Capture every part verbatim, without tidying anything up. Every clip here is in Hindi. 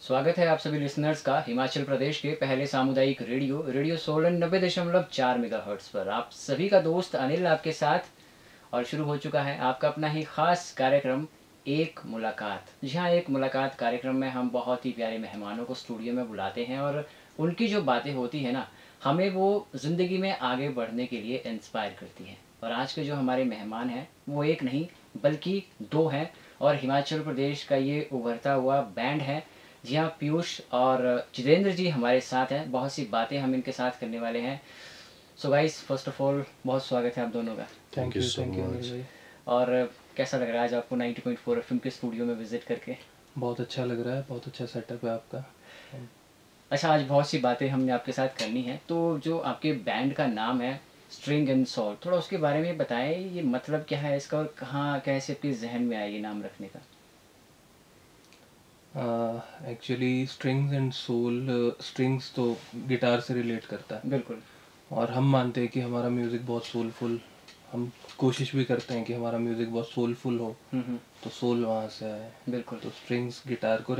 स्वागत है आप सभी लिसनर्स का हिमाचल प्रदेश के पहले सामुदायिक रेडियो रेडियो सोलन नब्बे दशमलव चार मेगाहर्ट्ज पर। आप सभी का दोस्त अनिल आपके साथ। और शुरू हो चुका है आपका अपना ही खास कार्यक्रम एक मुलाकात। जहाँ एक मुलाकात कार्यक्रम में हम बहुत ही प्यारे मेहमानों को स्टूडियो में बुलाते हैं और उनकी जो बातें होती है ना, हमें वो ज़िंदगी में आगे बढ़ने के लिए इंस्पायर करती हैं। और आज के जो हमारे मेहमान हैं वो एक नहीं बल्कि दो हैं, और हिमाचल प्रदेश का ये उभरता हुआ बैंड है। जी हाँ, पीयूष और जितेंद्र जी हमारे साथ हैं। बहुत सी बातें हम इनके साथ करने वाले हैं। So guys, first of all बहुत स्वागत है आप दोनों का। Thank you thank you Anil भाई। और कैसा लग रहा है आज आपको नाइंटी पॉइंट फोर एफएम के स्टूडियो में विजिट करके? बहुत अच्छा लग रहा है, बहुत अच्छा सेटअप है आपका। अच्छा, आज बहुत सी बातें हमने आपके साथ करनी है। तो जो आपके बैंड का नाम है स्ट्रिंग एंड सोल, थोड़ा उसके बारे में बताएं। ये मतलब क्या है इसका और कहाँ कैसे आपके जहन में आया ये नाम रखने का? Actually strings and soul, strings तो गिटार से रिलेट करता है बिल्कुल। और हम मानते हैं कि हमारा म्यूज़िक बहुत सोलफुल, हम कोशिश भी करते हैं कि हमारा म्यूज़िक बहुत सोलफुल हो, तो सोल वहाँ से आए। बिल्कुल। तो स्ट्रिंग्स गिटार को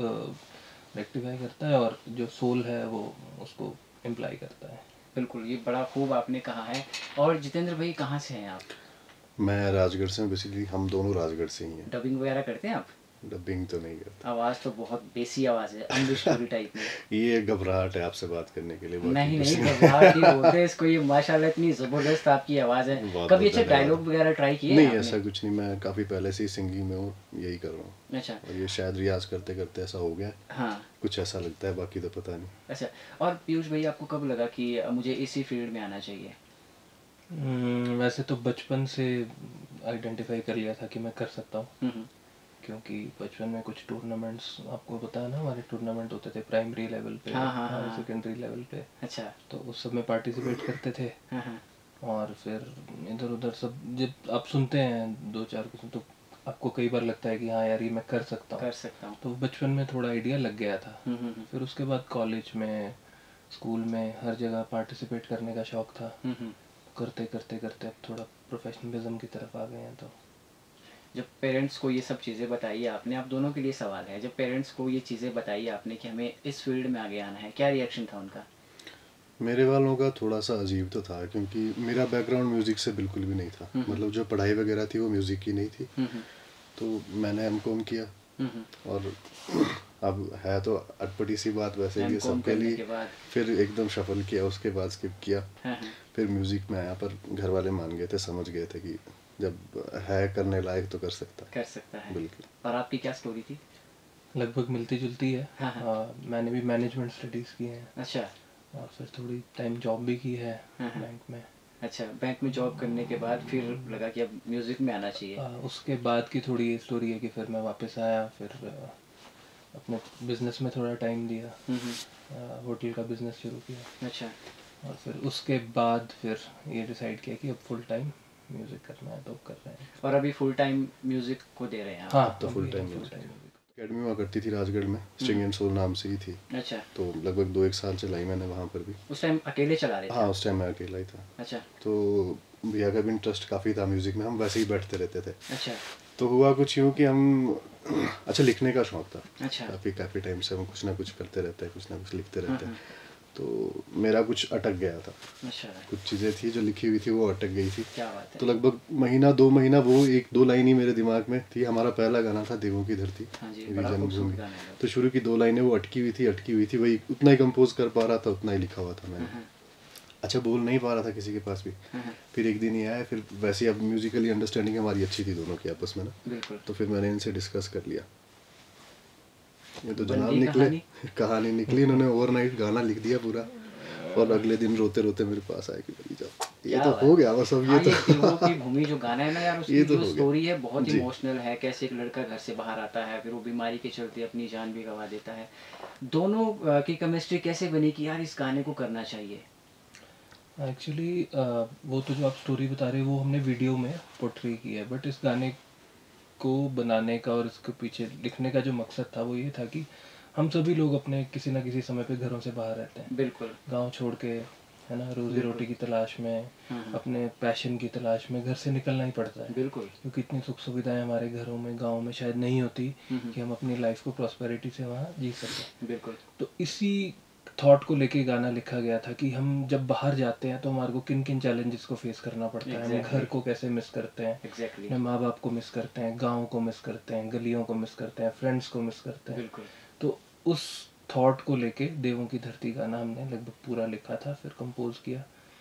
रेक्टिफाई करता है और जो सोल है वो उसको इम्प्लाई करता है। बिल्कुल, ये बड़ा खूब आपने कहा है। और जितेंद्र भाई कहाँ से हैं आप? मैं राजगढ़ से हूँ। बेसिकली हम दोनों राजगढ़ से ही हैं। डबिंग वगैरह करते हैं आप? डबिंग तो नहीं करता। आवाज़ तो बहुत बेसी आवाज़ है, अमरीश पुरी टाइप में। ये घबराहट है आपसे बात करने के लिए। नहीं नहीं, घबराहट नहीं बोलते इसको। ये माशाल्लाह इतनी ज़बरदस्त आपकी आवाज़ है। कभी अच्छा डायलॉग वगैरह ट्राई किए? नहीं, ऐसा कुछ नहीं। मैं काफ़ी पहले से ही सिंगिंग में हूँ, यही कर रहा हूँ। अच्छा। और ये शायद रियाज करते करते ऐसा हो गया। हाँ, कुछ ऐसा लगता है, बाकी तो पता नहीं। अच्छा। और पीयूष भाई, आपको कब लगा कि मुझे इसी फील्ड में आना चाहिए? हम्म, वैसे तो बचपन से आइडेंटिफाई कर लिया था कि मैं कर सकता हूँ, क्योंकि बचपन में कुछ टूर्नामेंट्स, आपको पता है ना, हमारे टूर्नामेंट होते थे प्राइमरी लेवल पे, हाँ, हाँ, हाँ, सेकेंडरी लेवल पे। अच्छा। तो उस सब में पार्टिसिपेट करते थे। हाँ, हाँ। और फिर इधर उधर सब जब आप सुनते हैं दो चार कुछ, तो आपको कई बार लगता है कि हाँ यार ये मैं कर सकता हूँ कर सकता हूँ। तो बचपन में थोड़ा आइडिया लग गया था। हम्म, हम्म, फिर उसके बाद कॉलेज में, स्कूल में, हर जगह पार्टिसिपेट करने का शौक था। हम्म। करते करते करते अब थोड़ा प्रोफेशनलिज्म की तरफ आ गए हैं। तो जब पेरेंट्स को ये सब चीज़ें बताई आपने, आप दोनों के लिए सवाल है, जब पेरेंट्स को ये चीज़ें बताई आपने कि हमें इस फील्ड में आगे आना है, क्या रिएक्शन था उनका? मेरे वालों का थोड़ा सा अजीब तो था, क्योंकि मेरा बैकग्राउंड म्यूज़िक से बिल्कुल भी नहीं था। मतलब जो पढ़ाई वगैरह थी वो म्यूज़िक की नहीं थी। तो मैंने एम कॉम किया। और अब है तो अटपटी सी बात वैसे ये सबके लिए। फिर एकदम शफल किया, उसके बाद स्किप किया। फिर म्यूज़िक में आया, पर घर वाले मान गए थे, समझ गए थे कि जब है करने लायक तो कर सकता कर सकता है। बिल्कुल। और आपकी क्या स्टोरी थी? लगभग मिलती जुलती है। हाँ, हाँ। आ, मैंने भी मैनेजमेंट स्टडीज़ की हैं। अच्छा। और फिर थोड़ी टाइम जॉब भी की है। हाँ, हाँ। बैंक में। अच्छा, बैंक में जॉब करने के बाद फिर लगा कि अब म्यूज़िक में आना चाहिए। आ, उसके बाद की थोड़ी ये स्टोरी है कि फिर मैं वापस आया, फिर आ, अपने बिजनेस में थोड़ा टाइम दिया, होटल का बिजनेस शुरू किया। अच्छा। और फिर उसके बाद फिर ये डिसाइड किया कि अब फुल टाइम म्यूज़िक करना है, तो कर रहे हैं। और अभी फुल टाइम म्यूज़िक को दे रहे हैं आप? हाँ, तो फुल टाइम म्यूज़िक। अकेडमी हुआ करती थी राजगढ़ में, स्ट्रिंग एंड सोल नाम से ही थी। अच्छा। तो लगभग दो एक साल चलाई मैंने वहाँ पर भी। उस टाइम अकेले चला रहे थे? हाँ, उस टाइम मैं अकेला ही था। अच्छा। तो भैया का भी इंटरेस्ट काफ़ी था म्यूज़िक में, हम वैसे ही बैठते रहते थे। अच्छा। तो हुआ कुछ यूँ कि हम अच्छा, लिखने का शौक था। अच्छा। काफ़ी काफ़ी टाइम से हम कुछ ना कुछ करते रहते हैं, कुछ ना कुछ लिखते रहते हैं। तो मेरा कुछ अटक गया था। अच्छा। कुछ चीज़ें थी जो लिखी हुई थी वो अटक गई थी। क्या बात है। तो लगभग महीना दो महीना वो एक दो लाइन ही मेरे दिमाग में थी। हमारा पहला गाना था देवों की धरती, मेरी जन्मभूमि। तो शुरू की दो लाइनें वो अटकी हुई थी अटकी हुई थी वही उतना ही कंपोज कर पा रहा था, उतना ही लिखा हुआ था मैंने। अच्छा, बोल नहीं पा रहा था किसी के पास भी। फिर एक दिन ही आया, फिर वैसे अब म्यूजिकली अंडरस्टैंडिंग हमारी अच्छी थी दोनों की आपस में ना। तो फिर मैंने इनसे डिस्कस कर लिया। ये तो जनाब निकले, कहानी निकली। इन्होंने ओवरनाइट गाना लिख दिया पूरा, और अगले दिन रोते रोते मेरे पास आए कि भाई जाओ, ये तो हो गया बस। अब ये तो देवों की भूमि जो गाना है ना यार, उसकी जो स्टोरी है बहुत इमोशनल है। कैसे एक लड़का घर से बाहर आता है, फिर वो बीमारी के चलते अपनी जान भी गंवा देता है। दोनों की केमिस्ट्री कैसे बनी कि यार इस गाने को करना चाहिए? एक्चुअली uh, वो तो जो आप स्टोरी बता रहे हो वो हमने वीडियो में पोर्ट्रे की है, बट इस गाने को बनाने का और इसके पीछे लिखने का जो मकसद था वो ये था कि हम सभी लोग अपने किसी ना किसी समय पे घरों से बाहर रहते हैं। बिल्कुल। गांव छोड़ के है ना, रोजी रोटी की तलाश में, अपने पैशन की तलाश में घर से निकलना ही पड़ता है। बिल्कुल, क्योंकि इतनी सुख सुविधाएं हमारे घरों में, गाँव में शायद नहीं होती कि हम अपनी लाइफ को प्रॉस्पेरिटी से वहाँ जी सकें। बिल्कुल। तो इसी थॉट को लेके गाना लिखा गया था कि हम जब बाहर जाते हैं तो हमारे को किन किन चैलेंजेस को फेस करना पड़ता है, हम घर को कैसे मिस करते हैं, exactly. अपने माँ बाप को मिस करते हैं, गाँव को मिस करते हैं, गलियों को मिस करते हैं, फ्रेंड्स को मिस करते हैं। बिल्कुल। तो उस थॉट को लेके देवों की धरती गाना हमने लगभग पूरा लिखा था, फिर कंपोज किया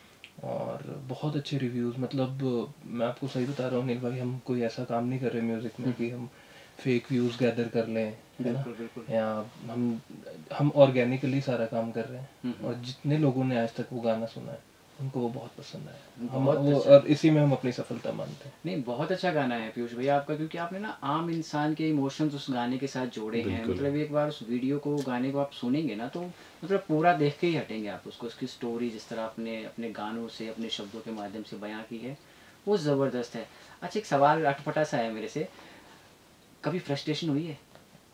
और बहुत अच्छे रिव्यूज़। मतलब मैं आपको सही बता रहा हूँ अनिल भाई, हम कोई ऐसा काम नहीं कर रहे म्यूज़िक में कि हम फेक व्यूज़ गैदर कर लें, है ना, या हम हम ऑर्गेनिकली सारा काम कर रहे हैं। और जितने लोगों ने आज तक वो गाना सुना है उनको वो बहुत पसंद आया, हम वो अच्छा। और इसी में हम अपनी सफलता मानते हैं। नहीं, बहुत अच्छा गाना है पीयूष भैया आपका, क्योंकि आपने ना आम इंसान के इमोशंस उस गाने के साथ जोड़े हैं। मतलब एक बार उस वीडियो को, गाने को आप सुनेंगे ना तो मतलब पूरा देख के ही हटेंगे आप उसको। उसकी स्टोरी जिस तरह आपने अपने गानों से, अपने शब्दों के माध्यम से बयां की है वो ज़बरदस्त है। अच्छा, एक सवाल अटपटा सा है मेरे से, कभी फ्रस्ट्रेशन हुई है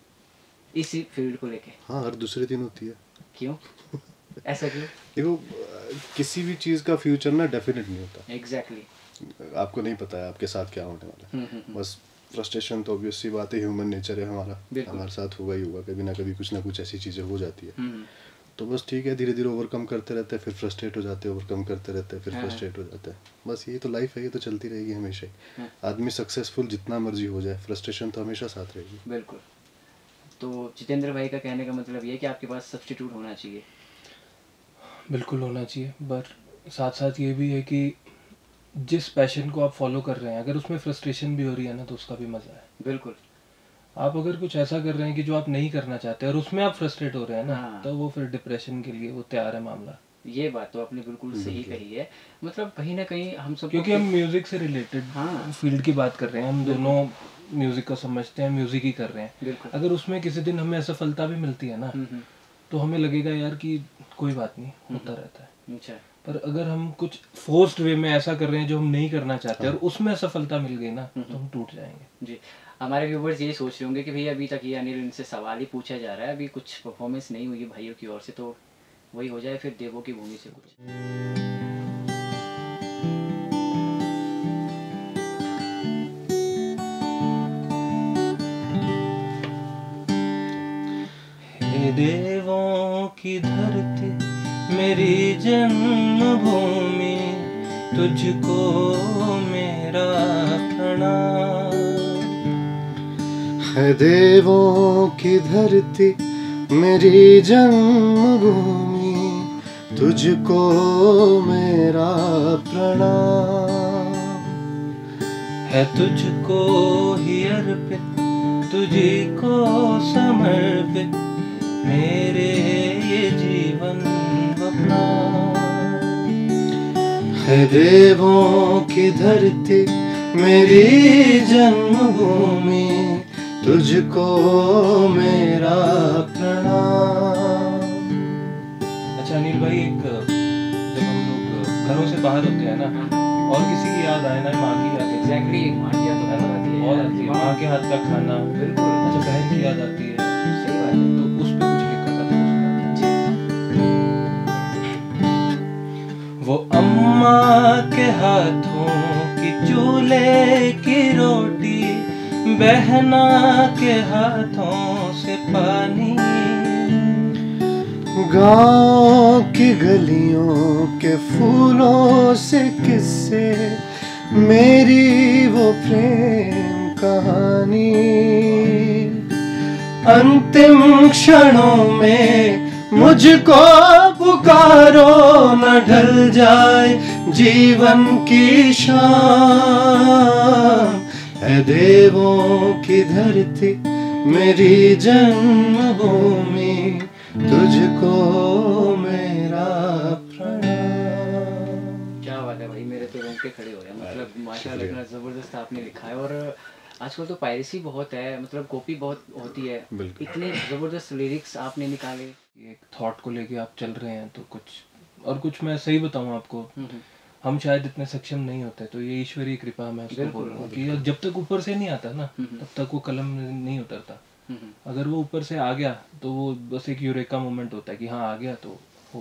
इसी फील्ड को लेके? हाँ, हर दूसरे दिन होती है। क्यों, ऐसा क्यों? देखो, किसी भी चीज़ का फ्यूचर ना डेफिनेट नहीं होता। Exactly exactly. आपको नहीं पता है आपके साथ क्या होने वाला है। बस फ्रस्ट्रेशन तो ऑब्वियस सी बात है, ह्यूमन नेचर है हमारा, हमारे साथ होगा ही होगा, कभी ना कभी कुछ ना कुछ ऐसी चीज़ें हो जाती है। तो बस ठीक है, धीरे धीरे ओवरकम करते रहते हैं, फिर फ्रस्ट्रेट हो जाते हैं, ओवरकम करते रहते हैं, फिर फ्रस्ट्रेट हो जाते हैं। बस यही तो लाइफ है, ये तो चलती रहेगी हमेशा ही। आदमी सक्सेसफुल जितना मर्जी हो जाए, फ्रस्ट्रेशन तो हमेशा साथ रहेगी। बिल्कुल। तो जितेंद्र भाई का कहने का मतलब ये कि आपके पास सब्स्टिट्यूट होना चाहिए। बिल्कुल होना चाहिए, पर साथ साथ ये भी है कि जिस पैशन को आप फॉलो कर रहे हैं अगर उसमें फ्रस्ट्रेशन भी हो रही है ना तो उसका भी मज़ा है। बिल्कुल। आप अगर कुछ ऐसा कर रहे हैं कि जो आप नहीं करना चाहते और उसमें आप फ्रस्ट्रेट हो रहे हैं ना, हाँ। तो वो फिर डिप्रेशन के लिए वो तैयार है मामला। ये बात तो आपने बिल्कुल सही कही है। मतलब कहीं ना कहीं हम सब, क्योंकि हम म्यूजिक से रिलेटेड हाँ। फील्ड की बात कर रहे हैं, हम दोनों म्यूजिक को समझते हैं, म्यूजिक ही कर रहे हैं। अगर उसमें किसी दिन हमें असफलता भी मिलती है ना तो हमें लगेगा यार कि कोई बात नहीं, होता रहता है। अच्छा। पर अगर हम कुछ फोर्स्ड वे में ऐसा कर रहे हैं जो हम नहीं करना चाहते और उसमें असफलता मिल गई ना तो हम टूट जाएंगे। जी, हमारे व्यूवर्स ये सोच रहे होंगे कि भैया अभी तक ये अनिल इनसे सवाल ही पूछा जा रहा है, अभी कुछ परफॉर्मेंस नहीं हुई भाइयों की ओर से, तो वही हो जाए फिर देवों की भूमि से कुछ। हे देवों की धरती मेरी जन्मभूमि, तुझको मेरा प्रणाम। है देवों की धरती मेरी जन्मभूमि, तुझको मेरा प्रणाम। है तुझको ही अर्पित, तुझी को समर्पित मेरे ये जीवन अपना। है देवों की धरती मेरी जन्मभूमि, तुझको मेरा प्रणाम। अच्छा अनिल भाई, एक जब हम लोग घरों से बाहर होते हैं ना और किसी की याद आए ना, माँ की याद, एग्जैक्टली माँ की याद तो बहुत आती है, बहुत आती है, माँ के हाथ का खाना। बिल्कुल। अच्छा, बहन की याद आती है, सही बात है। तो उस पे कुछ लिखा था वो अम्मा के हाथों की चूल्हे की रोटी, बहना के हाथों से पानी, गाँव की गलियों के फूलों से किस्से, मेरी वो प्रेम कहानी। अंतिम क्षणों में मुझको पुकारो, न ढल जाए जीवन की शाम। है देवों की धरती मेरी जन्मभूमि, तुझको मेरा प्रणाम। क्या बात है भाई, मेरे तो रोंगटे खड़े हो गए। मतलब माशाल्लाह इतना जबरदस्त आपने लिखा है। और आजकल तो पायरेसी बहुत है, मतलब कॉपी बहुत होती है, इतने जबरदस्त लिरिक्स आपने निकाले। एक थॉट को लेके आप चल रहे हैं तो कुछ और कुछ मैं सही बताऊं आपको, हम शायद इतने सक्षम नहीं होते, तो ये ईश्वरीय कृपा मैं उसको बोलूंगा कि जब तक ऊपर से नहीं आता ना तब तक वो कलम नहीं उतरता। अगर वो ऊपर से आ गया तो वो बस एक यूरेका मोमेंट होता है कि हाँ आ गया तो हो गया।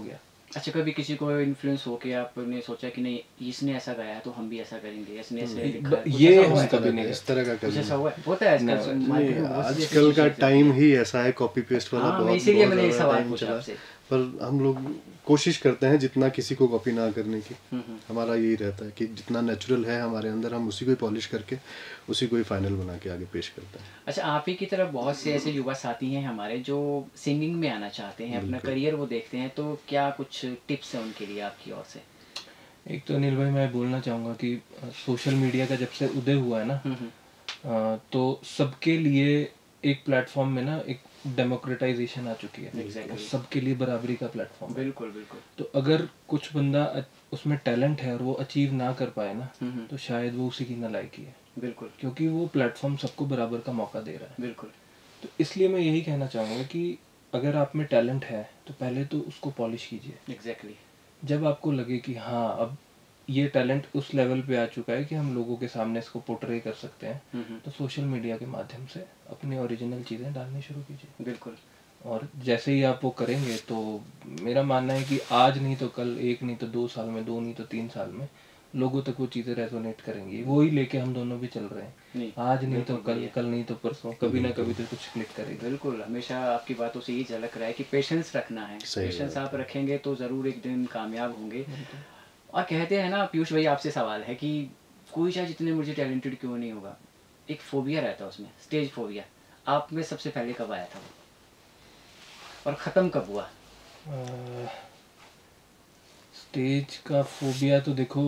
अच्छा, कभी किसी को इन्फ्लुएंस होके आपने सोचा कि नहीं इसने ऐसा गाया है तो हम भी ऐसा करेंगे, इसने ऐसे लिखा है, ये हम कभी नहीं, इस तरह का कुछ ऐसा हुआ है? होता है आजकल, आजकल का टाइम ही ऐसा है, कॉपी पेस्ट वाला बहुत इसीलिए मैंने एक सवाल पूछा आपसे। पर हम लोग कोशिश करते हैं जितना किसी को कॉपी ना करने की। हमारा यही रहता है कि जितना नेचुरल है हमारे अंदर हम उसी को ही पॉलिश करके उसी को ही फाइनल बना के आगे पेश करते हैं। अच्छा, आप ही की तरफ बहुत से ऐसे युवा साथी हैं हमारे जो सिंगिंग में आना चाहते हैं, अपना करियर वो देखते हैं, तो क्या कुछ टिप्स हैं उनके लिए आपकी ओर से? एक तो अनिल भाई मैं बोलना चाहूँगा कि सोशल मीडिया का जब से उदय हुआ है ना, तो सबके लिए एक प्लेटफॉर्म में ना एक डेमोक्रेटाइजेशन आ चुकी है। exactly. सबके लिए बराबरी का प्लेटफॉर्म। बिल्कुल बिल्कुल। तो अगर कुछ बंदा उसमें टैलेंट है और वो अचीव ना कर पाए ना, तो शायद वो उसी की नालायकी है। बिल्कुल, क्योंकि वो प्लेटफॉर्म सबको बराबर का मौका दे रहा है। बिल्कुल। तो इसलिए मैं यही कहना चाहूँगा कि अगर आप में टैलेंट है तो पहले तो उसको पॉलिश कीजिए। एग्जैक्टली। जब आपको लगे कि हाँ अब ये टैलेंट उस लेवल पे आ चुका है कि हम लोगों के सामने इसको पोर्ट्रे कर सकते हैं, तो सोशल मीडिया के माध्यम से अपनी ओरिजिनल चीज़ें डालनी शुरू कीजिए। बिल्कुल। और जैसे ही आप वो करेंगे तो मेरा मानना है कि आज नहीं तो कल, एक नहीं तो दो साल में, दो नहीं तो तीन साल में लोगों तक वो चीज़ें रेजोनेट करेंगी। वो ही लेके हम दोनों भी चल रहे हैं। नहीं, आज नहीं तो कल, कल नहीं तो परसों, कभी ना कभी तो कुछ क्लिक करेगा। बिल्कुल, हमेशा आपकी बातों से यही झलक रहा है कि पेशेंस रखना है। पेशेंस आप रखेंगे तो ज़रूर एक दिन कामयाब होंगे। और कहते हैं ना पीयूष भाई, आपसे सवाल है कि कोई चाहे जितने मुझे टैलेंटेड क्यों नहीं होगा, एक फोबिया रहता है उसमें, स्टेज फोबिया। आप में सबसे पहले कब आया था वो और ख़त्म कब हुआ? आ, स्टेज का फोबिया तो देखो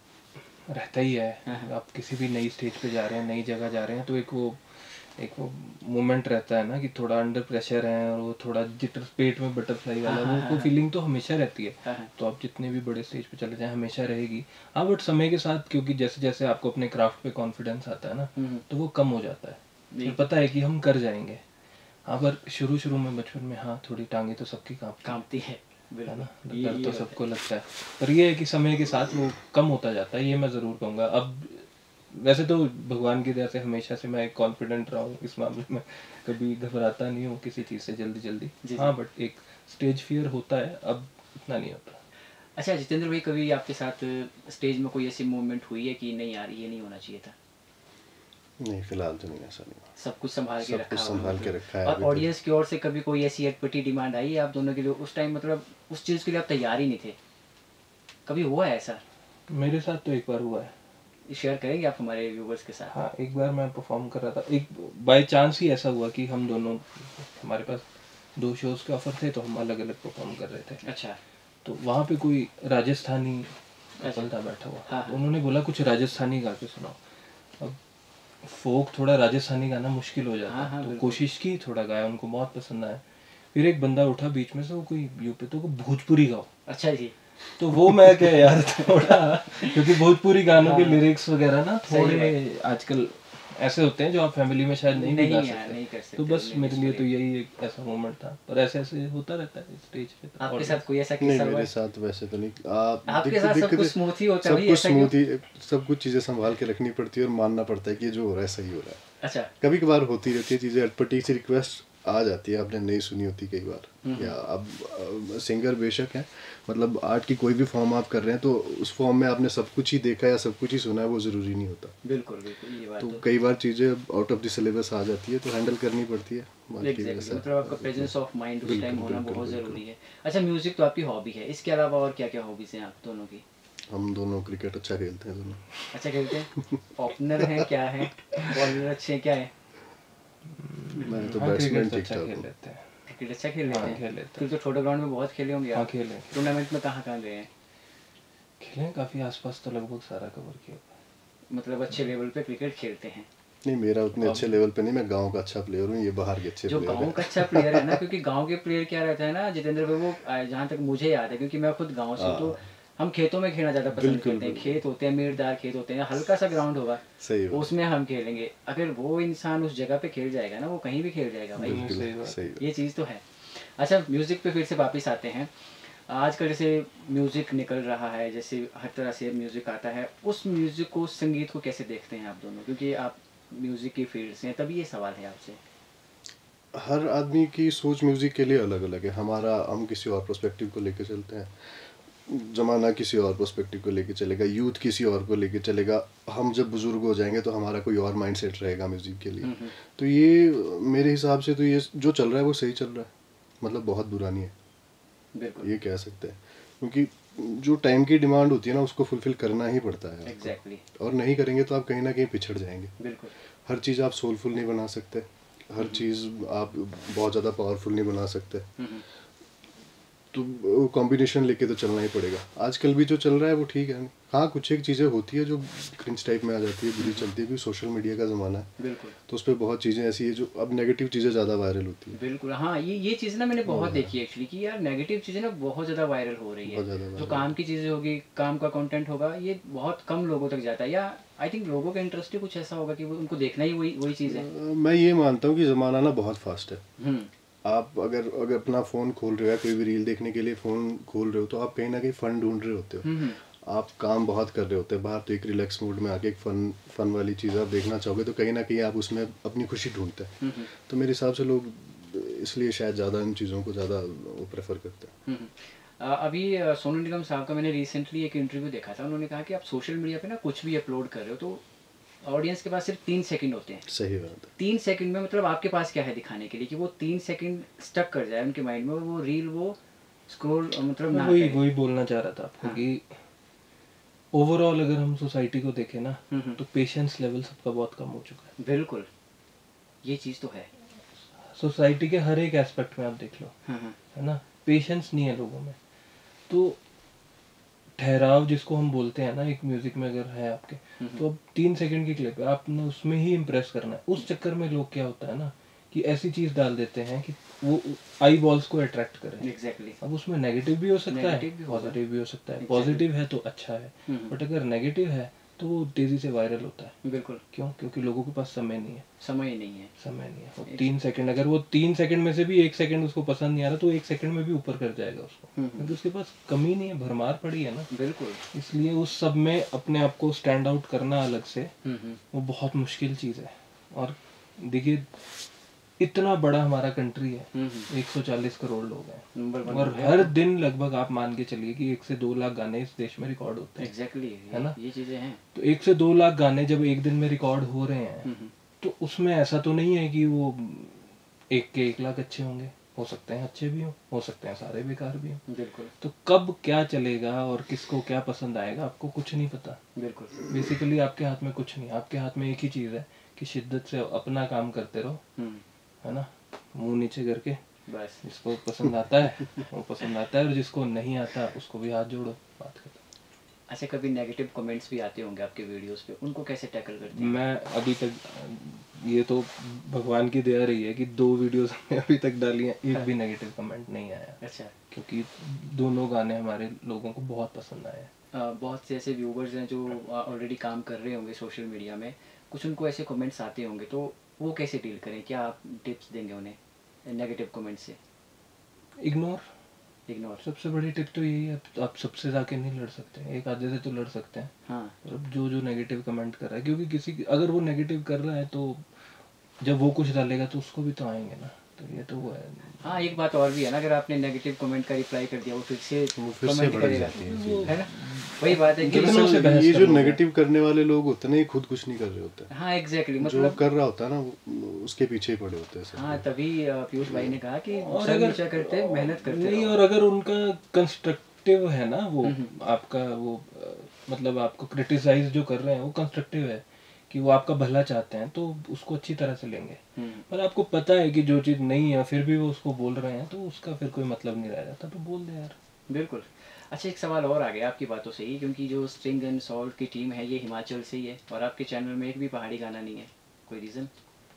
रहता ही है। आप किसी भी नई स्टेज पे जा रहे हैं, नई जगह जा रहे हैं, तो एक वो एक वो मोमेंट रहता है ना कि थोड़ा अंडर प्रेशर है और वो थोड़ा जिटर, पेट में बटरफ्लाई वाला वो वो फीलिंग तो हमेशा रहती है। तो आप जितने भी बड़े स्टेज पे चले जाएं हमेशा रहेगी। हाँ, बट समय के साथ क्योंकि जैसे जैसे आपको अपने क्राफ्ट पे कॉन्फिडेंस आता है ना, तो वो कम हो जाता है। फिर पता है कि हम कर जाएंगे। हाँ, पर शुरू शुरू में बचपन में हाँ थोड़ी टांगे तो सबकी कांपती है, है ना, डर तो सबको लगता है। पर ये है कि समय के साथ वो कम होता जाता है, ये मैं ज़रूर कहूँगा। अब वैसे तो भगवान की दया से हमेशा से मैं कॉन्फिडेंट रहा हूँ इस मामले में, कभी घबराता नहीं हूँ किसी चीज़ से जल्दी जल्दी। हाँ, बट एक स्टेज फियर होता है, अब इतना नहीं होता। अच्छा जितेंद्र भाई, कभी आपके साथ स्टेज में कोई ऐसी मूवमेंट हुई है कि नहीं यार ये नहीं होना चाहिए था? नहीं, फिलहाल तो नहीं, ऐसा नहीं। सब कुछ संभाल के रखा, संभाल के रखा है। और ऑडियंस की ओर से कभी कोई ऐसी अटपटी डिमांड आई है आप दोनों के लिए उस टाइम, मतलब उस चीज़ के लिए आप तैयार ही नहीं थे? कभी हुआ है ऐसा? मेरे साथ तो एक बार हुआ है। शेयर करेंगे आप हमारे व्यूवर्स के साथ? हाँ, एक बार मैं परफॉर्म कर रहा था, एक बाय चांस ही ऐसा हुआ कि हम दोनों, हमारे पास दो शोज के ऑफर थे तो हम अलग अलग परफॉर्म कर रहे थे। अच्छा। तो वहाँ पे कोई राजस्थानी कपल था बैठा हुआ। हाँ, तो उन्होंने बोला कुछ राजस्थानी गा के सुनाओ। अब फोक थोड़ा राजस्थानी गाना मुश्किल हो जाता है। हाँ, तो कोशिश की, थोड़ा गाया, उनको बहुत पसंद आया। फिर एक बंदा उठा बीच में से, वो कोई यूपी तो भोजपुरी गाओ। अच्छा जी। तो वो मैं क्या यार थोड़ा, क्योंकि भोजपुरी गानों के लिरिक्स वगैरह ना थोड़े आजकल ऐसे होते हैं जो आप फैमिली में शायद नहीं, नहीं गा सकते, नहीं कर सकते। तो बस मेरे लिए तो यही एक ऐसा मोमेंट था। पर ऐसे ऐसे होता रहता है स्टेज पे। आपके साथ कोई ऐसा किस्सा? मेरे साथ वैसे तो नहीं। आपके साथ सब कुछ स्मूथ ही होता है? सब कुछ स्मूथ ही, सब कुछ चीज़ें संभाल के रखनी पड़ती है और मानना पड़ता है कि जो हो रहा है सही हो रहा है। अच्छा। कभी कभार होती रहती है चीज़ें, अटपटी सी रिक्वेस्ट आ जाती है, आपने नहीं सुनी होती कई बार, या अब सिंगर बेशक है, मतलब आर्ट की कोई भी फॉर्म आप कर रहे हैं तो उस फॉर्म में आपने सब कुछ ही देखा या सब कुछ ही सुना है, वो ज़रूरी नहीं होता। बिल्कुल बिल्कुल, ये बात तो कई बार चीज़ें आउट ऑफ द सिलेबस आ जाती है तो हैंडल करनी पड़ती है। मतलब आपका प्रेजेंस ऑफ माइंड उस टाइम होना बहुत ज़रूरी है। अच्छा, म्यूज़िक तो आपकी हॉबी है, इसके अलावा और क्या क्या हॉबीज़ हैं आप दोनों की? हम दोनों क्रिकेट अच्छा खेलते हैं दोनों। अच्छा खेलते हैं? ओपनर हैं क्या है, बॉलर अच्छे हैं क्या है? मैं तो बैट्समैन ठीक ठाक हूं। क्रिकेट अच्छा खेल लेते हैं? खेल लेते हैं। तो छोटे ग्राउंड में बहुत खेले होंगे आप? हाँ, खेले। टूर्नामेंट में कहाँ कहाँ गए हैं? खेले काफ़ी, आसपास तो लगभग सारा कवर किया। मतलब अच्छे लेवल पे क्रिकेट खेलते हैं? नहीं, मेरा उतने अच्छे लेवल पे नहीं, मैं गांव का अच्छा प्लेयर हूँ, ये बाहर के अच्छे जो प्लेयर गांव का अच्छा प्लेयर है ना, क्योंकि गांव के प्लेयर क्या रहता है ना जितेंद्र भाई, वो जहाँ तक मुझे याद है, क्योंकि मैं खुद गांव से, तो हम खेतों में खेलना ज़्यादा पसंद करते हैं। खेत होते हैं, मीरदार खेत होते हैं, हल्का सा ग्राउंड होगा, सही उसमें हम खेलेंगे। अगर वो इंसान उस जगह पे खेल जाएगा ना, वो कहीं भी खेल जाएगा भाई, ये चीज़ तो है। अच्छा, म्यूज़िक पे फिर से वापस आते हैं। आजकल जैसे म्यूज़िक निकल रहा है, जैसे हर तरह से म्यूज़िक आता है, उस म्यूज़िक को, संगीत को कैसे देखते हैं आप दोनों? क्योंकि आप म्यूज़िक की फील्ड से हैं, तभी ये सवाल है आपसे। हर आदमी की सोच म्यूज़िक के लिए अलग अलग है। हमारा हम किसी और पर्सपेक्टिव को लेके चलते हैं, ज़माना किसी और पर्सपेक्टिव को लेके चलेगा, यूथ किसी और को लेके चलेगा, हम जब बुज़ुर्ग हो जाएंगे तो हमारा कोई और माइंडसेट रहेगा म्यूज़िक के लिए। तो ये मेरे हिसाब से तो ये जो चल रहा है वो सही चल रहा है, मतलब बहुत बुरा नहीं है, बिल्कुल ये कह सकते हैं। क्योंकि जो टाइम की डिमांड होती है ना उसको फुलफ़िल करना ही पड़ता है। Exactly exactly. और नहीं करेंगे तो आप कहीं ना कहीं पिछड़ जाएंगे। बिल्कुल हर चीज़ आप सोलफुल नहीं बना सकते, हर चीज़ आप बहुत ज़्यादा पावरफुल नहीं बना सकते, तो वो कॉम्बिनेशन लेके तो चलना ही पड़ेगा। आजकल भी जो चल रहा है वो ठीक है। हाँ कुछ एक चीज़ें होती है जो क्रिंज टाइप में आ जाती है, बुरी चलती है, क्योंकि सोशल मीडिया का ज़माना है। बिल्कुल तो उस पर बहुत चीज़ें ऐसी है जो अब नेगेटिव चीज़ें ज़्यादा वायरल होती है। बिल्कुल हाँ, ये ये चीज़ ना मैंने बहुत देखी है एक्चुअली कि यार नेगेटिव चीज़ें ना बहुत ज़्यादा वायरल हो रही है। जो काम की चीज़ें होगी, काम का कंटेंट होगा, ये बहुत कम लोगों तक जाता है, या आई थिंक लोगों का इंटरेस्ट ही कुछ ऐसा होगा कि वो उनको देखना ही वही वही चीज़ है। मैं ये मानता हूँ कि ज़माना ना बहुत फास्ट है। आप अगर अगर अपना फ़ोन खोल रहे हो या कोई भी रील देखने के लिए फ़ोन खोल रहे हो तो आप कहीं ना कहीं फ़न ढूंढ रहे होते हो। आप काम बहुत कर रहे होते हैं बाहर, तो एक रिलैक्स मूड में आके एक फ़न फ़न वाली चीज़ आप देखना चाहोगे तो कहीं ना कहीं आप उसमें अपनी खुशी ढूंढते हैं। तो मेरे हिसाब से लोग इसलिए शायद ज़्यादा इन चीज़ों को ज़्यादा वो प्रेफर करते हैं। अभी सोनू निगम साहब का मैंने रिसेंटली एक इंटरव्यू देखा था, उन्होंने कहा कि आप सोशल मीडिया पे ना कुछ भी अपलोड कर रहे हो तो ऑडियंस के पास सिर्फ तीन सेकंड होते हैं। सही बात है। तीन सेकंड में मतलब आपके पास क्या है दिखाने के लिए कि वो तीन सेकंड स्टक कर जाए उनके माइंड में, वो रील वो स्क्रॉल मतलब ना वही वही बोलना चाह रहा था आपको। हाँ। कि ओवरऑल अगर हम सोसाइटी को देखें ना तो पेशेंस लेवल सबका बहुत कम हो चुका है। बिल्कुल ये चीज़ तो है, सोसाइटी के हर एक एस्पेक्ट में आप देख लो, है ना, पेशेंस नहीं है लोगों में। तो ठहराव जिसको हम बोलते हैं ना, एक म्यूजिक में अगर है आपके तो अब तीन सेकंड की क्लिप है, आपने उसमें ही इम्प्रेस करना है। उस चक्कर में लोग क्या होता है ना कि ऐसी चीज डाल देते हैं कि वो आई बॉल्स को अट्रैक्ट करे। Exactly exactly. अब उसमें नेगेटिव भी हो सकता है, पॉजिटिव भी हो सकता है। पॉजिटिव है तो अच्छा है, बट अगर नेगेटिव है तो वो तेजी से वायरल होता है। बिल्कुल क्यों? क्योंकि लोगों के पास समय नहीं है। समय ही नहीं है समय नहीं है वो तीन सेकंड, अगर वो तीन सेकंड में से भी एक सेकंड उसको पसंद नहीं आ रहा तो एक सेकंड में भी ऊपर कर जाएगा उसको, क्योंकि उसके पास कमी नहीं है, भरमार पड़ी है ना। बिल्कुल। इसलिए उस सब में अपने आप को स्टैंड आउट करना अलग से वो बहुत मुश्किल चीज़ है। और देखिए इतना बड़ा हमारा कंट्री है, एक सौ चालीस करोड़ लोग हैं, और हर दिन लगभग आप मान के चलिए कि एक से दो लाख गाने इस देश में रिकॉर्ड होते हैं। एग्जैक्टली exactly, है ना, ये चीजें हैं। तो एक से दो लाख गाने जब एक दिन में रिकॉर्ड हो रहे हैं तो उसमें ऐसा तो नहीं है कि वो एक के एक लाख अच्छे होंगे, हो सकते हैं अच्छे भी हो हो सकते हैं सारे बेकार भी हो। बिल्कुल। तो कब क्या चलेगा और किसको क्या पसंद आएगा आपको कुछ नहीं पता। बिल्कुल। बेसिकली आपके हाथ में कुछ नहीं, आपके हाथ में एक ही चीज़ है कि शिद्दत से अपना काम करते रहो, है ना, मुंह नीचे करके बस। जिसको पसंद आता है वो पसंद आता है, और जिसको नहीं आता उसको भी हाथ जोड़ो, बात खत्म। अच्छा, कभी नेगेटिव कमेंट्स भी आते होंगे आपके वीडियोस पे, उनको कैसे टैकल करते हैं? मैं अभी तक, ये तो भगवान की दया रही है कि दो वीडियोस हमने अभी तक डाली हैं, एक भी नेगेटिव कमेंट नहीं आया। अच्छा। क्योंकि दोनों गाने हमारे लोगों को बहुत पसंद आए हैं। बहुत से ऐसे व्यूवर्स हैं जो ऑलरेडी काम कर रहे होंगे सोशल मीडिया में, कुछ उनको ऐसे कमेंट्स आते होंगे, तो वो कैसे डील करें? क्या आप टिप्स देंगे उन्हें नेगेटिव कमेंट से? इग्नोर इग्नोर सबसे बड़ी टिप तो यही है। आप सबसे जाके नहीं लड़ सकते, एक आधे से तो लड़ सकते हैं। हाँ। अब जो जो नेगेटिव कमेंट कर रहा है, क्योंकि किसी अगर वो नेगेटिव कर रहा है तो जब वो कुछ डालेगा तो उसको भी तो आएंगे ना, तो ये तो वो है। हाँ, एक बात और भी है ना, अगर आपने नेगेटिव कमेंट का रिप्लाई कर दिया वो फिर से कमेंट करेगा, है ना, वही बात है कि ये जो नेगेटिव करने वाले लोग होते हैं ना, ये खुद कुछ नहीं कर रहे होते हैं। हाँ एग्जैक्टली, मतलब जो कर रहा होता है ना उसके पीछे ही पड़े होते हैं। हाँ, तभी पीयूष भाई ने कहा कि और अगर करते मेहनत करते नहीं, और अगर उनका कंस्ट्रक्टिव है ना वो आपका वो मतलब आपको क्रिटिसाइज जो कर रहे हैं वो कंस्ट्रक्टिव है कि वो आपका भला चाहते हैं, तो उसको अच्छी तरह से लेंगे। पर आपको पता है कि जो चीज़ नहीं है फिर भी वो उसको बोल रहे हैं, तो उसका फिर कोई मतलब नहीं रह जाता, तो बोल दे यार। बिल्कुल। अच्छा, एक सवाल और आ गया आपकी बातों से ही, क्योंकि जो स्ट्रिंग एंड सॉल्ट की टीम है ये हिमाचल से ही है और आपके चैनल में एक भी पहाड़ी गाना नहीं है, कोई रीज़न?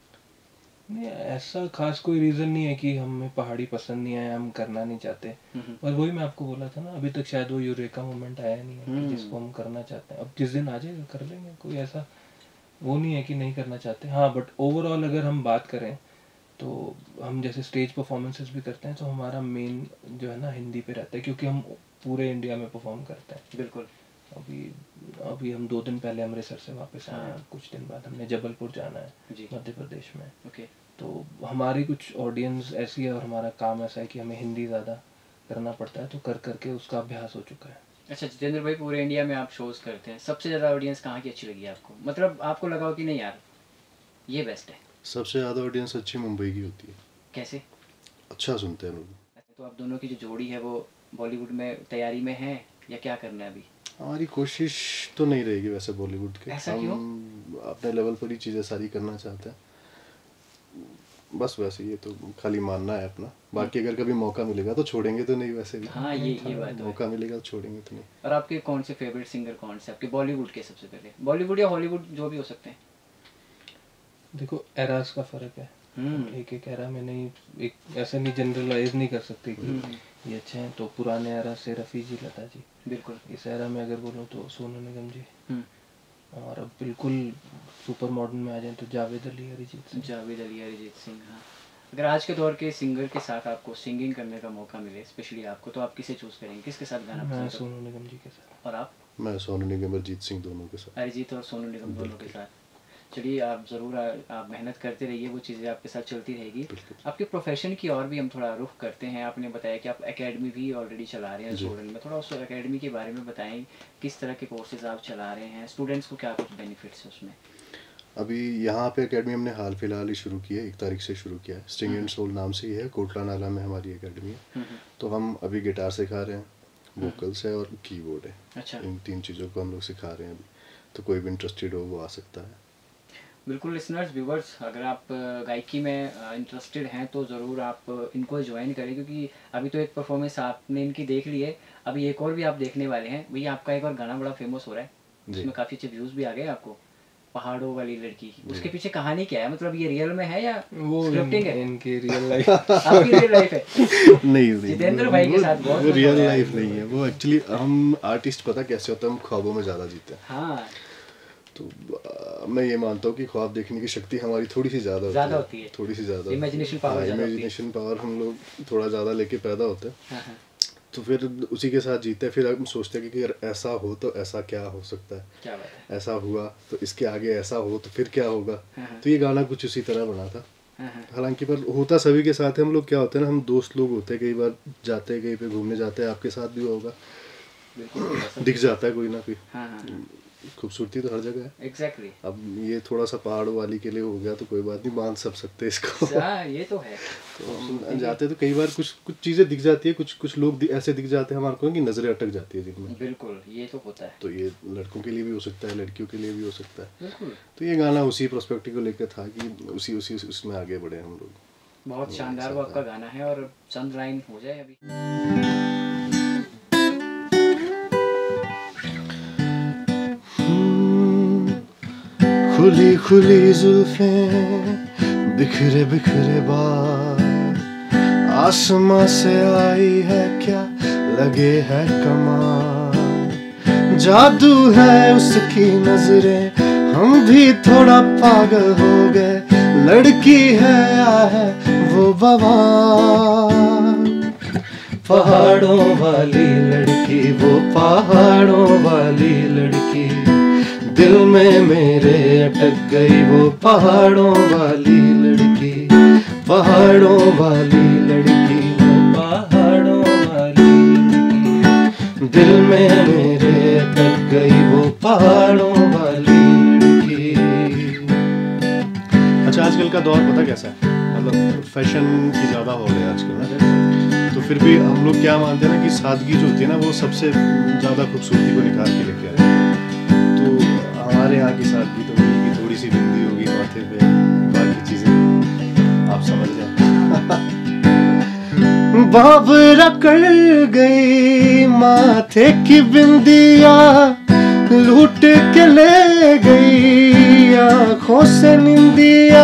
नहीं, ऐसा खास कोई रीज़न नहीं है कि हमें पहाड़ी पसंद नहीं आया, हम करना नहीं चाहते। और वही मैं आपको बोला था ना, अभी तक शायद वो यूरेका मोमेंट आया नहीं है जिसको हम करना चाहते हैं। अब जिस दिन आ जाएगा कर लेंगे, कोई ऐसा वो नहीं है कि नहीं करना चाहते। हाँ, बट ओवरऑल अगर हम बात करें तो हम जैसे स्टेज परफॉर्मेंसेस भी करते हैं तो हमारा मेन जो है ना हिंदी पे रहता है, क्योंकि हम पूरे इंडिया में परफॉर्म करते हैं। बिल्कुल। अभी अभी हम दो दिन पहले अमृतसर से वापस आए हैं। हाँ। कुछ दिन बाद हमने जबलपुर जाना है मध्य प्रदेश में। ओके। तो हमारी कुछ ऑडियंस ऐसी है और हमारा काम ऐसा है कि हमें हिंदी ज़्यादा करना पड़ता है, तो कर करके उसका अभ्यास हो चुका है। अच्छा जितेंद्र भाई, पूरे इंडिया में आप शोज़ करते हैं, सबसे ज़्यादा ऑडियंस कहाँ की अच्छी लगी आपको? मतलब आपको लगा हो कि नहीं यार ये बेस्ट है? सबसे ज़्यादा ऑडियंस अच्छी मुंबई की होती है। कैसे? अच्छा सुनते हैं लोग। तो आप दोनों की जो जोड़ी है वो बॉलीवुड में तैयारी में है या क्या करना है अभी? हमारी कोशिश तो नहीं रहेगी वैसे बॉलीवुड के। ऐसा हम क्यों? अपने लेवल पर ही चीज़ें सारी करना चाहते हैं, बस वैसे ये तो खाली मानना है अपना। बाकी अगर कभी मौका मिलेगा तो छोड़ेंगे तो नहीं वैसे भी। हाँ ये ये बात है। मौका मिलेगा तो छोड़ेंगे तो नहीं। और आपके कौन से फेवरेट सिंगर कौन से आपके बॉलीवुड के? सबसे पहले बॉलीवुड या हॉलीवुड जो भी हो सकते हैं। देखो एरास का फ़र्क है, एक एक एरा में नहीं, एक ऐसा नहीं जनरलाइज नहीं कर सकते कि ये अच्छे हैं। तो पुराने एरा से रफ़ी जी, लता जी, बिल्कुल। इस एरा में अगर बोलो तो सोनू निगम जी, और अब बिल्कुल सुपर मॉडर्न में आ जाए तो जावेद अली, अरिजीत सिंह। जावेद अली, अरिजीत सिंह। हाँ, अगर आज के दौर के सिंगर के साथ आपको सिंगिंग करने का मौका मिले, स्पेशली आपको, तो आप किसे चूज़ करेंगे? किसके साथ गाना? मैं सोनू निगम जी के साथ। और आप? मैं सोनू निगम, अरिजीत सिंह दोनों के साथ। अरिजीत और सोनू निगम दोनों के साथ। चलिए आप ज़रूर आप मेहनत करते रहिए, वो चीज़ें आपके साथ चलती रहेगी। आपके प्रोफेशन की और भी हम थोड़ा रुख करते हैं। आपने बताया कि आप एकेडमी भी ऑलरेडी चला रहे हैं सोलन में, थोड़ा उस एकेडमी के बारे में बताएं, किस तरह के कोर्सेज आप चला रहे हैं, स्टूडेंट्स को क्या कुछ बेनिफिट्स है उसमें? अभी यहाँ पे एकेडमी हमने हाल फिलहाल ही शुरू की है, एक तारीख से शुरू किया है। स्ट्रिंग एंड सोल नाम से ही है, कोटला नाला में हमारी एकेडमी है। तो हम अभी गिटार सिखा रहे हैं, वोकल्स है और कीबोर्ड है। अच्छा, इन तीन चीज़ों को हम लोग सिखा रहे हैं अभी। तो कोई भी इंटरेस्टेड हो वो आ सकता है। बिल्कुल लिसनर्स, व्यूवर्स, अगर आप गायकी में इंटरेस्टेड हैं तो ज़रूर आप इनको ज्वाइन करें, क्योंकि अभी तो एक परफॉर्मेंस आपने इनकी देख ली है, अभी एक और भी आप देखने वाले हैं। भैया आपका एक और गाना बड़ा फेमस हो रहा है, जिसमें काफ़ी अच्छे व्यूज़ भी आ गए आपको, पहाड़ों वाली लड़की। उसके पीछे कहानी क्या है? मतलब ये रियल में है या वो स्क्रिप्टिंग है? इनकी रियल लाइफ आपकी रियल लाइफ है? नहीं नहीं, जितेंद्र भाई के साथ बहुत रियल लाइफ नहीं है वो। एक्चुअली हम आर्टिस्ट पता कैसे होता है, हम ख्वाबों में ज़्यादा जीते हैं। हाँ, तो आ, मैं ये मानता हूँ कि ख्वाब देखने की शक्ति हमारी थोड़ी सी ज़्यादा ज़्यादा होती है, थोड़ी सी ज़्यादा इमेजिनेशन पावर ज़्यादा होती है। इमेजिनेशन पावर हम लोग थोड़ा ज़्यादा लेके पैदा होते हैं। हाँ हाँ। तो फिर उसी के साथ जीते हैं। फिर हम सोचते हैं कि यार ऐसा हो तो ऐसा क्या हो सकता है, क्या बात है, ऐसा हुआ तो इसके आगे ऐसा हो तो फिर क्या होगा। तो ये गाना कुछ उसी तरह बना था। हालांकि पर होता सभी के साथ है। हम लोग क्या होते हैं ना, हम दोस्त लोग होते हैं, कई बार जाते हैं कहीं पे घूमने जाते हैं, आपके साथ भी होगा, दिख जाता है कोई ना कोई। खूबसूरती तो हर जगह है। एग्जैक्टली। अब ये थोड़ा सा पहाड़ों वाली के लिए हो गया तो कोई बात नहीं, मान सब सकते इसको। हाँ, ये तो है। तो हम जाते हैं तो कई बार कुछ कुछ चीज़ें दिख जाती है, कुछ कुछ लोग ऐसे दिख जाते हैं हमारे को कि नज़रें अटक जाती है जिनमें। बिल्कुल, ये तो होता है। तो ये लड़कों के लिए भी हो सकता है, लड़कियों के लिए भी हो सकता है। बिल्कुल। तो ये गाना उसी पर्सपेक्टिव को लेकर था कि उसी उसी उसमें आगे बढ़े हम लोग। बहुत शानदार वो आपका गाना है। और चंद लाइन हो जाए अभी। खुली खुली जुल्फें, बिखरे बिखरे बाल, आसमां से आई है क्या, लगे है कमाल। जादू है उसकी नजरें, हम भी थोड़ा पागल हो गए। लड़की है या है वो बवाल, पहाड़ों वाली लड़की, वो पहाड़ों वाली लड़की, दिल में मेरे अटक गई वो पहाड़ों वाली लड़की। पहाड़ों वाली लड़की, वो पहाड़ों वाली लड़की, दिल में मेरे अटक गई वो पहाड़ों वाली लड़की। अच्छा, आजकल का दौर पता कैसा है, मतलब फैशन की ज़्यादा हो रही है आजकल ना। तो फिर भी हम लोग क्या मानते हैं ना कि सादगी जो होती है ना वो सबसे ज़्यादा खूबसूरती को निकाल के लेके आए। हमारे यहाँ की सादगी तो वही कि थोड़ी सी बिंदी होगी माथे पे, बाकी चीजें आप समझ जाए। बाबरा कर गई माथे की बिंदिया, लूट के ले गई आँखों से निंदिया।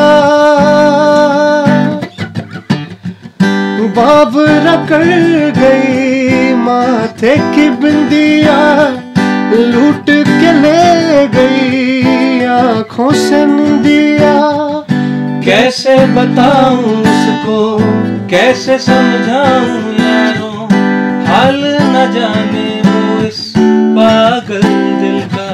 बाबरा कर गई माथे की बिंदिया, लूट के ले गई आँखों से निंदिया। कैसे बताऊं उसको, कैसे समझाऊं यारों, हाल न जाने वो इस पागल दिल का।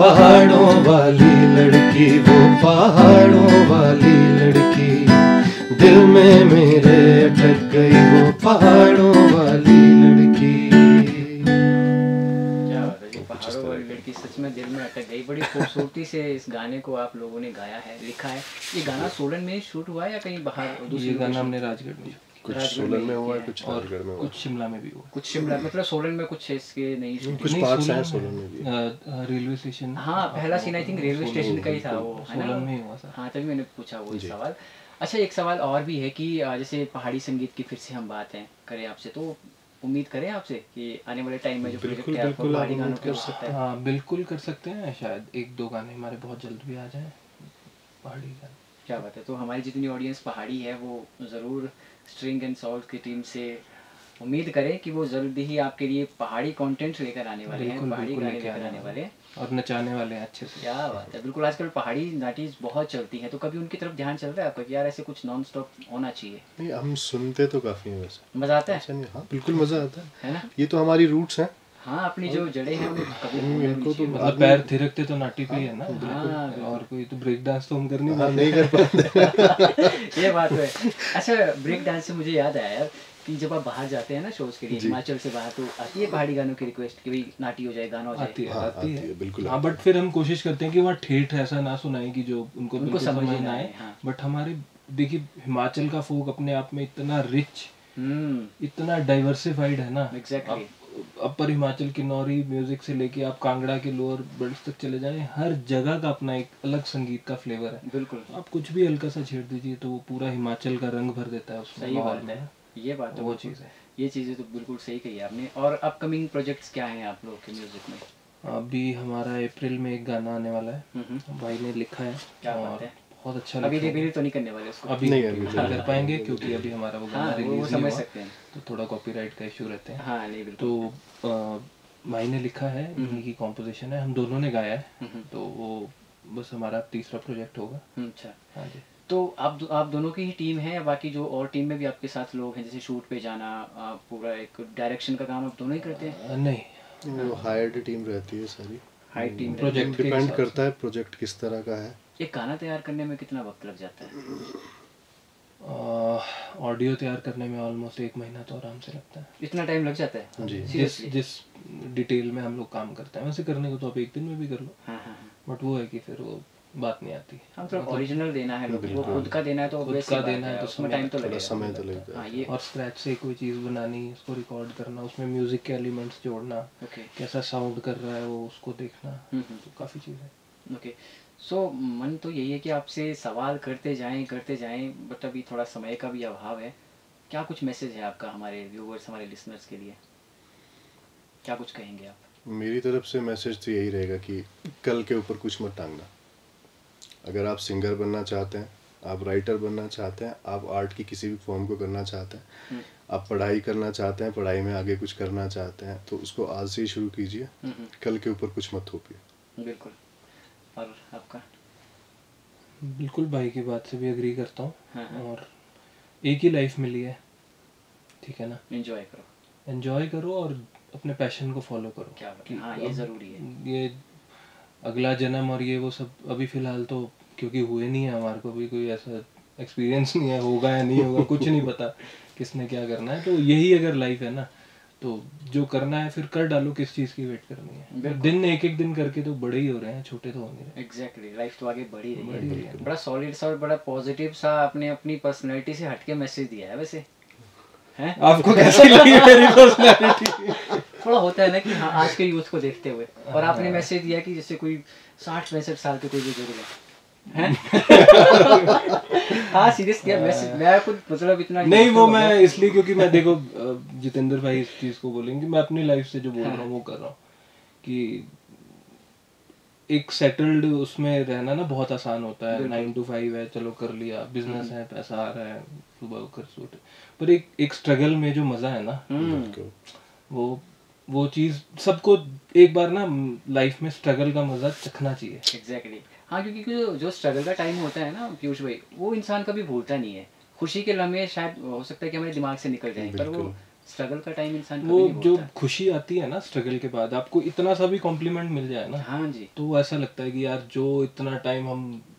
पहाड़ों वाली लड़की, वो पहाड़ों वाली लड़की, में मेरे अटक गई वो पहाड़ों वाली लड़की। क्या बात है जी, पहाड़ों वाली लड़की सच में दिल में अटक गई। बड़ी खूबसूरती से इस गाने को आप लोगों ने गाया है, लिखा है। ये गाना सोलन में शूट हुआ है या कहीं बाहर? ये गाना हमने राजगढ़ में, कुछ सोलन में हुआ है, कुछ राजगढ़ में हुआ, कुछ शिमला में भी हुआ, कुछ शिमला, मतलब सोलन में कुछ इसके नहीं, कुछ पार्ट्स हैं सोलन में भी। रेलवे स्टेशन, हाँ पहला scene I think railway station का ही था वो, है ना? सोलन में हुआ सर। हाँ तभी मैंने पूछा वो सवाल। अच्छा एक सवाल और भी है कि जैसे पहाड़ी संगीत की फिर से हम बात है करें आपसे, तो उम्मीद करें आपसे कि आने वाले टाइम में जो प्रोजेक्ट है आपको पहाड़ी गानों पे हो सकता है? हाँ बिल्कुल कर सकते हैं, शायद एक दो गाने हमारे बहुत जल्द भी आ जाएं पहाड़ी गाने। क्या बात है। तो हमारी जितनी ऑडियंस पहाड़ी है वो ज़रूर स्ट्रिंग एंड सॉल्ट की टीम से उम्मीद करें कि वो जल्द ही आपके लिए पहाड़ी कंटेंट लेकर आने वाले हैं, पहाड़ी गाने लेकर आने वाले हैं और नचाने वाले हैं अच्छे से। क्या बात है। बिल्कुल, आजकल पहाड़ी नाटीज बहुत चलती हैं, तो कभी उनकी तरफ ध्यान चल रहा है आपका कि यार ऐसे कुछ नॉन स्टॉप होना चाहिए? नहीं, हम सुनते तो काफ़ी हैं वैसे। मज़ा आता है? ऐसा नहीं, हाँ बिल्कुल मज़ा आता है, है ना? ये तो हमारी रूट्स हैं। हाँ अपनी जो जड़ें हैं वो कभी इनको तो मतलब पैर थिरकते तो नाटी पे ही है ना। हाँ, और कोई तो ब्रेक डांस तो हम कर नहीं पाते, नहीं कर पाते। ये बात है। अच्छा ब्रेक डांस से मुझे याद आया यार कि जब आप बाहर जाते हैं ना शोज के लिए, हिमाचल से बाहर, तो आती है पहाड़ी गानों की रिक्वेस्ट कि भाई नाटी हो जाए, गाना हो जाए? आती है, हाँ, आती है, है बिल्कुल। हाँ बट फिर हम कोशिश करते हैं कि वहाँ ठेठ ऐसा ना सुनाए कि जो उनको उनको समझ ना आए। बट हमारे देखिए हिमाचल का फोक अपने आप में इतना रिच, इतना डाइवर्सिफाइड है ना। Exactly. Upper Himachal Kinnauri music से लेके आप कांगड़ा के लोअर बेल्ट्स तक चले जाएं, हर जगह का अपना एक अलग संगीत का फ्लेवर है। बिल्कुल। आप कुछ भी हल्का सा छेड़ दीजिए तो वो पूरा हिमाचल का रंग भर देता है उसमें। सही बात है, ये बात है, वो चीज़ है, ये चीज़ें तो बिल्कुल सही कही आपने। और अपकमिंग प्रोजेक्ट्स क्या हैं आप लोगों के म्यूजिक में? अभी हमारा अप्रैल में एक गाना आने वाला है, भाई ने लिखा है। क्या बात है, बहुत अच्छा। अभी रिवील तो नहीं करने वाले उसको? अभी नहीं, अभी नहीं कर पाएंगे क्योंकि अभी हमारा वो गाना रिलीज वो समझ सकते हैं, तो थोड़ा कॉपीराइट का इशू रहते हैं। हाँ नहीं बिल्कुल। तो भाई ने लिखा है, उन्हीं की कॉम्पोजिशन है, हम दोनों ने गाया है, तो वो बस हमारा तीसरा प्रोजेक्ट होगा। अच्छा हाँ जी। तो आप आप दोनों की ही टीम है या बाकी जो और टीम में भी आपके साथ लोग हैं, जैसे शूट पे जाना, पूरा एक डायरेक्शन का काम आप दोनों ही करते हैं? नहीं, वो हायर्ड टीम रहती है सारी। हाई टीम प्रोजेक्ट डिपेंड करता है प्रोजेक्ट किस तरह का है। एक गाना तैयार करने में कितना वक्त लग जाता है? ऑडियो तैयार करने में ऑलमोस्ट एक महीना तो आराम से लगता है। इतना टाइम लग जाता है जी। जिस जिस डिटेल में हम लोग काम करते हैं, वैसे करने को तो आप एक दिन में भी कर लो। हाँ हाँ। बट वो है कि फिर वो बात नहीं आती। हम तो ओरिजिनल देना है, वो खुद का देना है तो खुद का देना है तो उसमें टाइम तो लगेगा, समय तो लगेगा। हाँ ये। और स्क्रैच से कोई चीज़ बनानी, उसको रिकॉर्ड करना, उसमें म्यूजिक के एलिमेंट्स जोड़ना, कैसा साउंड कर रहा है वो उसको देखना, तो काफ़ी चीज़ है। ओके, सो मन तो यही है कि आपसे सवाल करते जाएं करते जाएं, बट अभी थोड़ा समय का भी अभाव है। क्या कुछ मैसेज है आपका हमारे व्यूवर्स, हमारे लिसनर्स के लिए? क्या कुछ कहेंगे आप? मेरी तरफ से मैसेज तो यही रहेगा कि कल के ऊपर कुछ मत टांगना। अगर आप सिंगर बनना चाहते हैं, आप राइटर बनना चाहते हैं, आप आर्ट की किसी भी फॉर्म को करना चाहते हैं, आप पढ़ाई करना चाहते हैं, पढ़ाई में आगे कुछ करना चाहते हैं, तो उसको आज से ही शुरू कीजिए। कल के ऊपर कुछ मत थोपिए। बिल्कुल। और आपका? बिल्कुल भाई की बात से भी एग्री करता हूँ। हाँ हाँ। और एक ही लाइफ मिली है, ठीक है ना, एंजॉय करो, एंजॉय करो और अपने पैशन को फॉलो करो। क्या बात है, हाँ ये ज़रूरी है। ये अगला जन्म और ये वो सब अभी फ़िलहाल तो क्योंकि हुए नहीं है, हमारे को भी कोई ऐसा एक्सपीरियंस नहीं है, होगा या नहीं होगा कुछ नहीं पता किसने क्या करना है। तो यही अगर लाइफ है ना, तो जो करना है फिर कर डालो, किस चीज़ की वेट करनी है। दिन एक एक दिन करके तो बड़े ही हो रहे हैं, छोटे तो हो नहीं रहे। एग्जैक्टली, लाइफ तो आगे बढ़ी रही है। बड़ा सॉलिड सा और बड़ा पॉजिटिव सा आपने अपनी पर्सनैलिटी से हटके मैसेज दिया है। वैसे हैं, आपको कैसी लगी मेरी पर्सनैलिटी? थोड़ा होता है ना कि हाँ आज के यूथ को देखते हुए, और आपने मैसेज दिया कि जैसे कोई साठ पैंसठ साल के कोई बुजुर्ग है। हाँ सीरियस किया मैसेज, मैं खुद मतलब इतना नहीं, वो मैं इसलिए क्योंकि मैं देखो जितेंद्र भाई इस चीज़ को बोलेंगे, मैं अपनी लाइफ से जो बोल रहा हूँ वो कर रहा हूँ कि एक सेटल्ड उसमें रहना ना बहुत आसान होता है। नाइन टू फाइव है, चलो कर लिया, बिजनेस है, पैसा आ रहा है, सुबह कर सूट, पर एक एक स्ट्रगल में जो मज़ा है ना, वो वो चीज़ सबको एक बार ना लाइफ में स्ट्रगल का मज़ा चखना चाहिए। Exactly exactly. हाँ क्योंकि जो, जो स्ट्रगल का टाइम होता है ना पीयूष भाई, वो इंसान कभी भूलता नहीं है। खुशी के लम्हे शायद हो सकता है कि हमारे दिमाग से निकल जाए, पर वो स्ट्रगल का टाइम इंसान वो जो खुशी आती है ना स्ट्रगल के बाद, आपको इतना सा भी कॉम्प्लीमेंट मिल जाए ना, हाँ जी, तो ऐसा लगता है कि यार जो इतना टाइम हम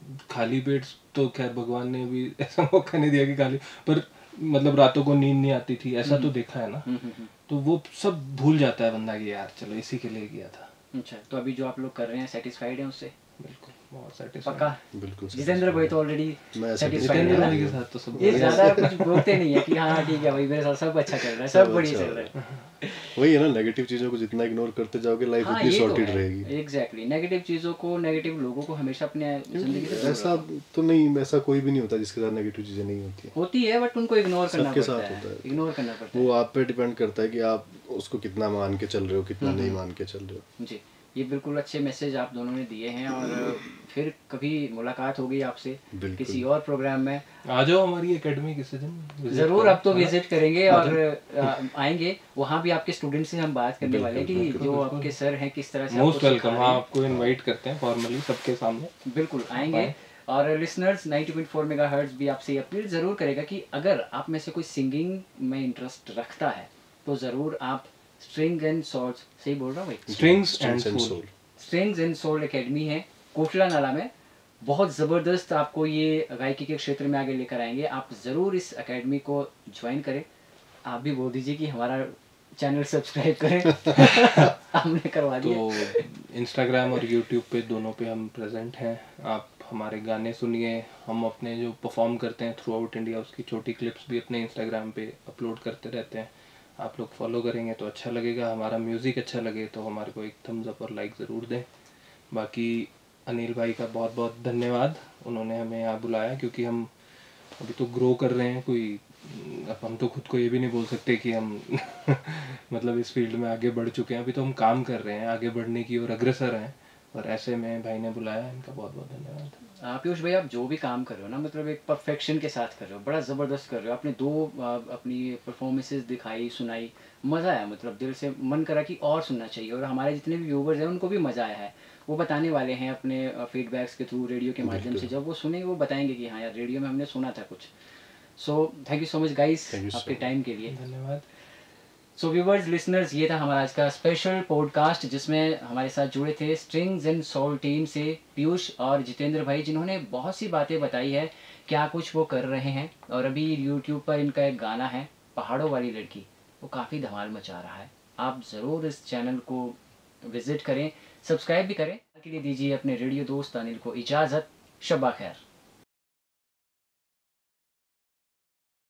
खाली पेट तो खैर भगवान ने अभी ऐसा मौका नहीं दिया कि खाली, पर मतलब रातों को नींद नहीं आती थी, ऐसा तो देखा है ना। तो वो सब भूल जाता है बंदा कि यार चलो इसी के लिए किया था। अच्छा, तो अभी जो आप लोग कर रहे हैं सेटिस्फाइड हैं उससे? बिल्कुल, बहुत सेटिस्फाइड। पक्का? बिल्कुल। जितेंद्र भाई तो ऑलरेडी सेटिस्फाइड है। भाई के साथ तो सब ये ज्यादा कुछ बोलते नहीं है कि हाँ ठीक है भाई मेरे साथ सब अच्छा चल रहा है, सब बढ़िया चल रहा है। वही है ना, नेगेटिव चीजों को जितना इग्नोर करते जाओगे लाइफ हाँ, उतनी सॉर्टेड रहेगी। एग्जैक्टली, नेगेटिव चीजों को, नेगेटिव लोगों को हमेशा अपने जिंदगी से ऐसा तो नहीं, ऐसा कोई भी नहीं होता जिसके साथ नेगेटिव चीजें नहीं होती होती है, बट उनको इग्नोर करना सबके पड़ता साथ है, होता है। इग्नोर करना पड़ता है। वो आप पे डिपेंड करता है कि आप उसको कितना मान के चल रहे हो, कितना नहीं मान के चल रहे हो। जी, ये बिल्कुल अच्छे मैसेज आप दोनों ने दिए हैं, और फिर कभी मुलाकात होगी आपसे किसी और प्रोग्राम में। आ जाओ हमारी एकेडमी किसी दिन, जरूर आप तो विजिट करेंगे और आएंगे, वहाँ भी आपके स्टूडेंट से हम बात करने वाले हैं कि जो आपके सर हैं किस तरह से मोस्ट वेलकम, आपको इनवाइट करते हैं फॉर्मली सबके सामने। बिल्कुल आएंगे। और listeners ninety point four megahertz भी आपसे अपील ज़रूर करेगा कि अगर आप में से कोई सिंगिंग में इंटरेस्ट रखता है तो ज़रूर आप स्ट्रिंग्स एंड सोल्स, सही बोल रहा हूँ भाई? Strings and soul, strings and soul academy है कोटला नाला में, बहुत ज़बरदस्त आपको ये गायकी के क्षेत्र में आगे लेकर आएंगे। आप ज़रूर इस एकेडमी को ज्वाइन करें। आप भी बोल दीजिए कि हमारा चैनल सब्सक्राइब करें। हमने करवा दिया। तो इंस्टाग्राम और यूट्यूब पे दोनों पे हम प्रेजेंट हैं। आप हमारे गाने सुनिए, हम अपने जो परफॉर्म करते हैं थ्रू आउट इंडिया उसकी छोटी क्लिप्स भी अपने इंस्टाग्राम पे अपलोड करते रहते हैं। आप लोग फॉलो करेंगे तो अच्छा लगेगा, हमारा म्यूज़िक अच्छा लगे तो हमारे को एक थम्स अप और लाइक ज़रूर दें। बाकी अनिल भाई का बहुत बहुत धन्यवाद, उन्होंने हमें यहाँ बुलाया, क्योंकि हम अभी तो ग्रो कर रहे हैं, कोई अब हम तो खुद को ये भी नहीं बोल सकते कि हम मतलब इस फील्ड में आगे बढ़ चुके हैं। अभी तो हम काम कर रहे हैं, आगे बढ़ने की ओर अग्रसर हैं, और ऐसे में भाई ने बुलाया, इनका बहुत बहुत धन्यवाद। पीयूष भाई, आप जो भी काम कर रहे हो ना, मतलब एक परफेक्शन के साथ कर रहे हो, बड़ा ज़बरदस्त कर रहे हो। आपने दो आ, अपनी परफॉर्मेंसेस दिखाई, सुनाई, मज़ा आया, मतलब दिल से मन करा कि और सुनना चाहिए। और हमारे जितने भी व्यूवर्स हैं उनको भी मज़ा आया है, वो बताने वाले हैं अपने फीडबैक्स के थ्रू, रेडियो के माध्यम से। जब वो सुनेंगे वो बताएंगे कि हाँ यार रेडियो में हमने सुना था कुछ। So thank you so much guys आपके टाइम के लिए, धन्यवाद। सो व्यूवर्स, लिसनर्स, ये था हमारा आज का स्पेशल पॉडकास्ट जिसमें हमारे साथ जुड़े थे स्ट्रिंग्स एंड सोल टीम से पीयूष और जितेंद्र भाई, जिन्होंने बहुत सी बातें बताई है क्या कुछ वो कर रहे हैं। और अभी यूट्यूब पर इनका एक गाना है पहाड़ों वाली लड़की, वो काफ़ी धमाल मचा रहा है। आप ज़रूर इस चैनल को विजिट करें, सब्सक्राइब भी करें। के लिए दीजिए अपने रेडियो दोस्त अनिल को इजाज़त। शब्बा खैर।